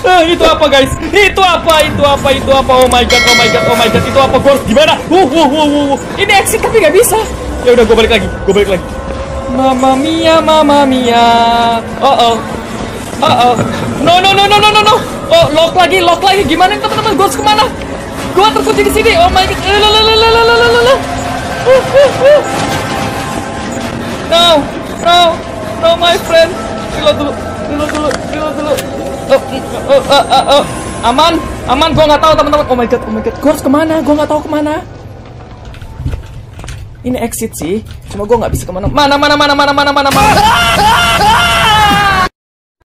Itu apa guys? Itu apa? Oh my god. Itu apa? Gue harus gimana? Ini exit tapi nggak bisa. Ya udah, gue balik lagi. Mamma mia. Oh. No. Oh, lock lagi. Gimana teman-teman? Gue harus kemana? Gue terkunci di sini. Oh my god. No, my friend. Reload dulu. Aman. Gue nggak tahu teman-teman. Oh my god. Gue harus kemana? Gue nggak tahu kemana. Ini exit sih. Cuma gue nggak bisa kemana. Mana.